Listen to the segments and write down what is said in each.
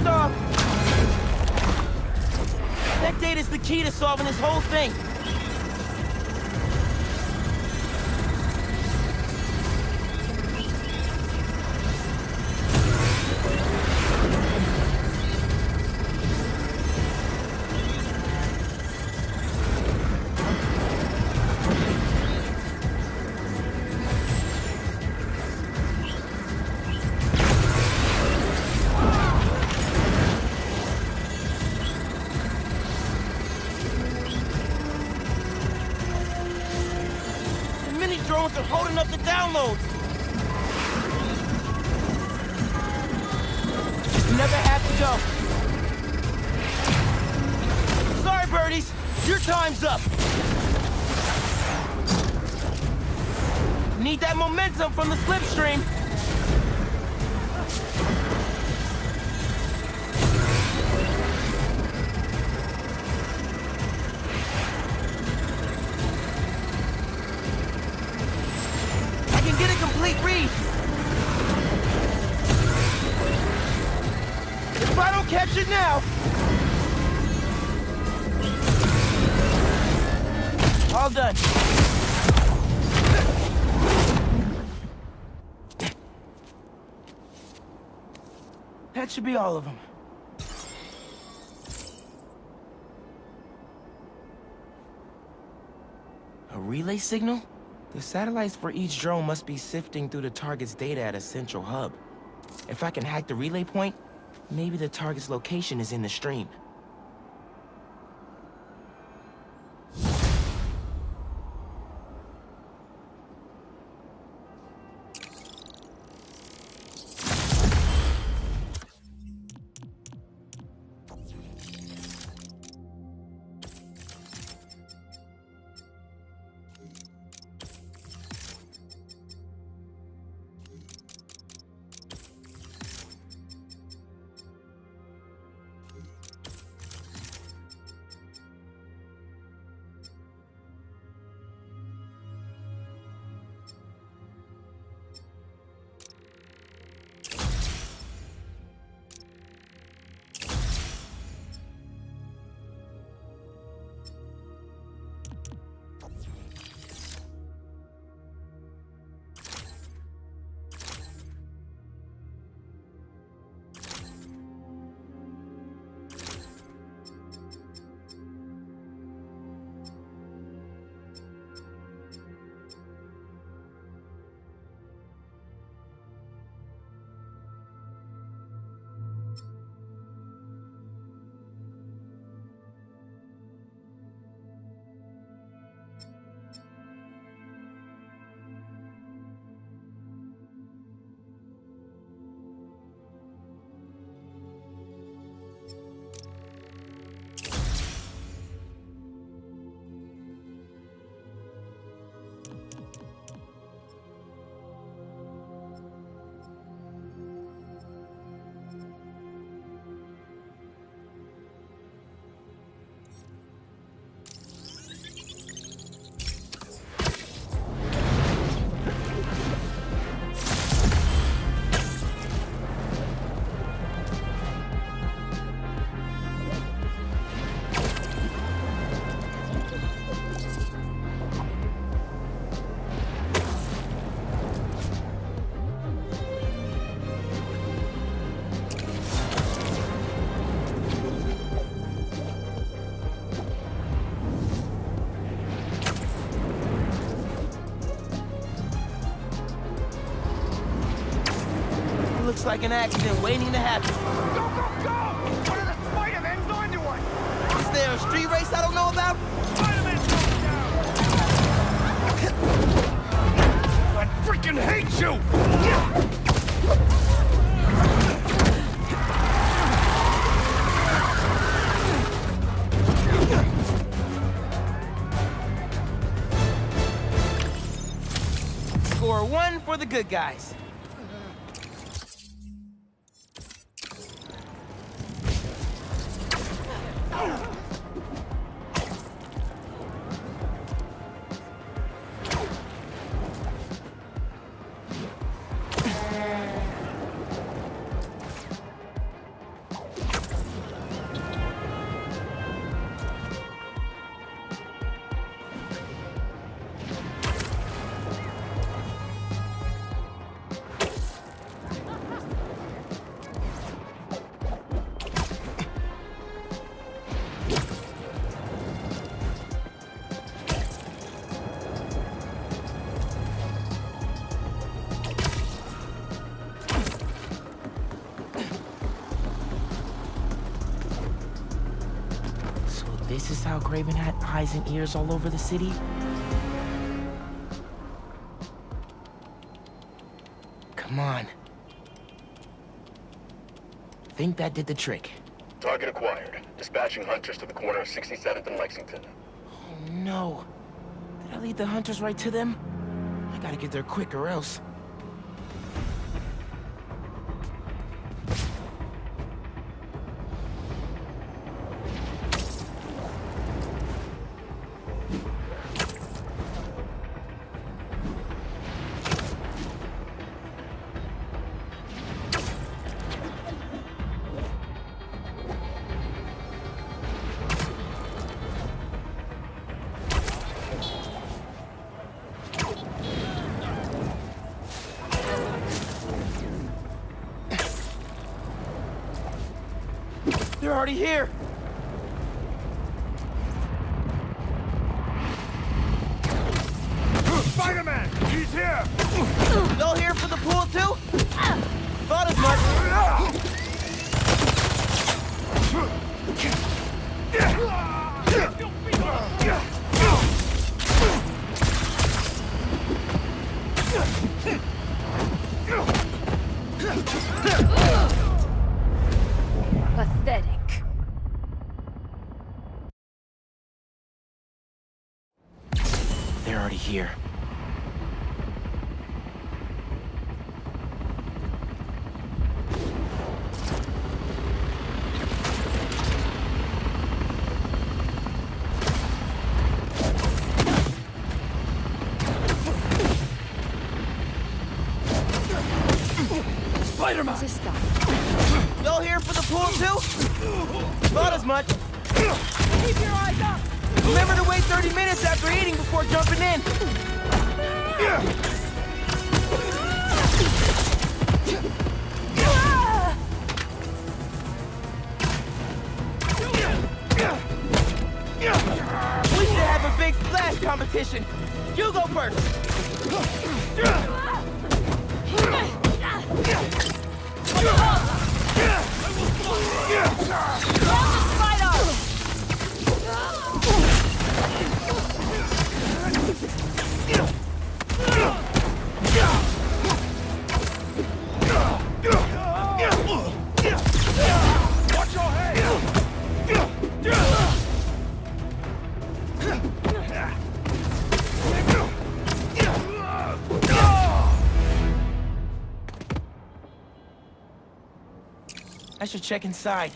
Blast off! That data's the key to solving this whole thing. Drones are holding up the downloads. You never have to go. Sorry, birdies. Your time's up. Need that momentum from the slipstream. Get a complete read. If I don't catch it now, all done. That should be all of them. A relay signal? The satellites for each drone must be sifting through the target's data at a central hub. If I can hack the relay point, maybe the target's location is in the stream. Looks like an accident waiting to happen. Go, go, go! One of the Spider-Men's onto one! Is there a street race I don't know about? Spider-Man's going down! I freaking hate you! Score 1 for the good guys. this is how Kraven had eyes and ears all over the city? Come on. Think that did the trick. Target acquired. Dispatching hunters to the corner of 67th and Lexington. Oh no. Did I lead the hunters right to them? I gotta get there quick or else. They're already here! Spider-Man! He's here! Y'all here for the pool too? Thought as much! Pathetic. They're already here. Spider-Man! This guy. Y'all here for the pool too? Thought as much. Keep your eyes up! Remember to wait 30 minutes after eating before jumping in. We should have a big splash competition. You go first. Watch your head! I should check inside.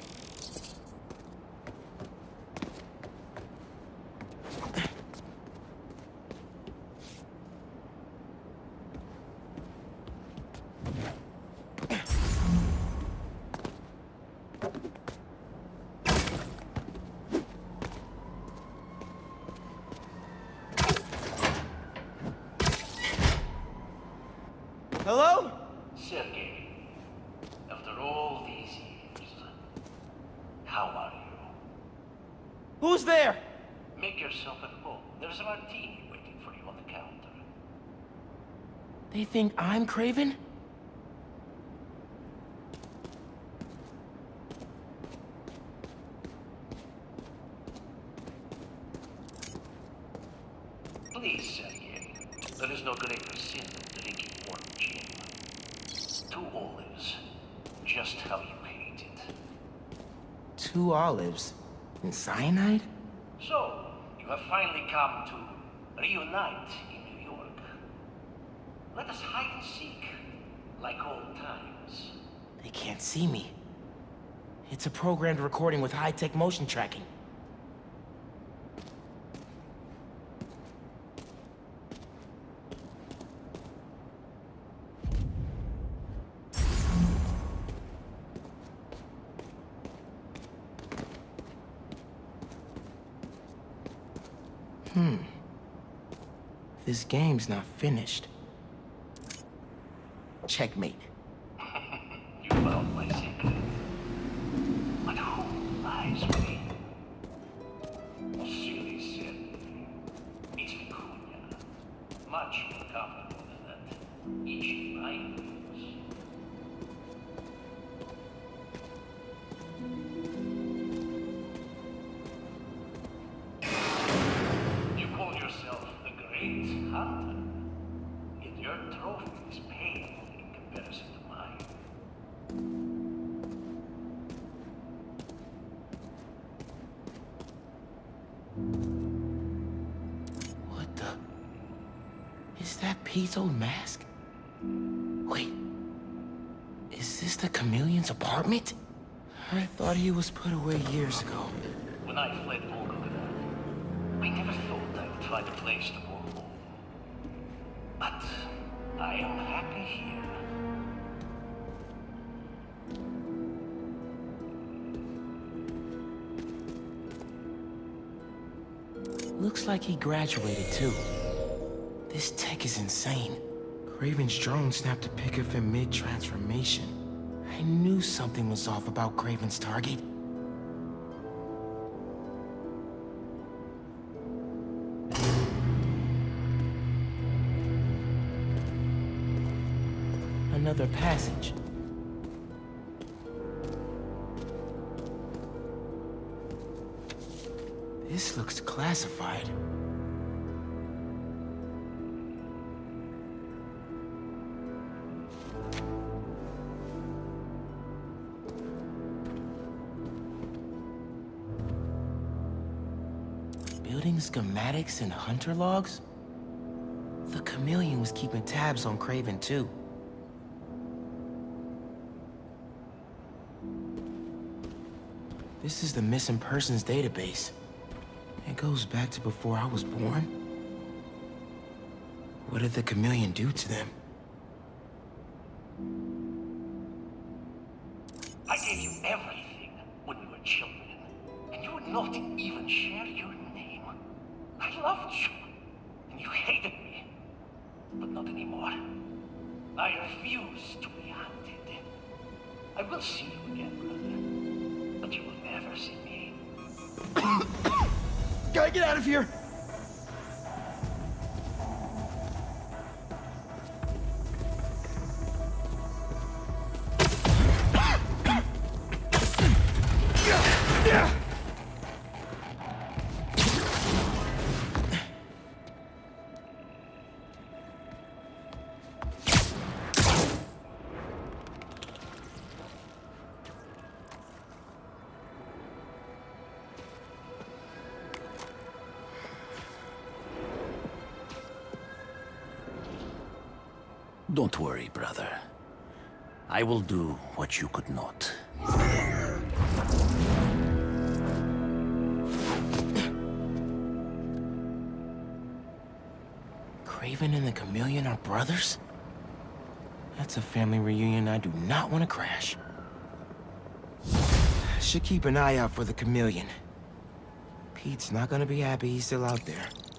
Hello? Sergey, after all these years, how are you? Who's there? Make yourself at home. There's a martini waiting for you on the counter. They think I'm Kraven? Please, Sergey, there is no greater sin than drinking warm gin. 2 olives, just how you hate it. 2 olives and cyanide? So, you have finally come to reunite in New York. Let us hide and seek, like old times. They can't see me. It's a programmed recording with high-tech motion tracking. This game's not finished. Checkmate. You found my secret. But who lies within? Silly said, it's Vicuña. Much more comfortable than that itchy mind of yours. Pete's old mask? Wait, is this the Chameleon's apartment? I thought he was put away years ago. When I fled Volgograd, I never thought I would find a place to call home. But I am happy here. Looks like he graduated too. This tech is insane. Kraven's drone snapped a pic of him mid-transformation. I knew something was off about Kraven's target. Another passage. This looks classified. Building schematics and hunter logs? The Chameleon was keeping tabs on Kraven too. This is the missing persons database. It goes back to before I was born. What did the Chameleon do to them? I gave you everything when we were children, and you would not even share your name. I loved you, and you hated me, but not anymore. I refuse to be hunted. I will see you again, brother, but you will never see me. Gotta get out of here! Don't worry, brother. I will do what you could not. Kraven and the Chameleon are brothers? That's a family reunion I do not want to crash. Should keep an eye out for the Chameleon. Pete's not gonna be happy he's still out there.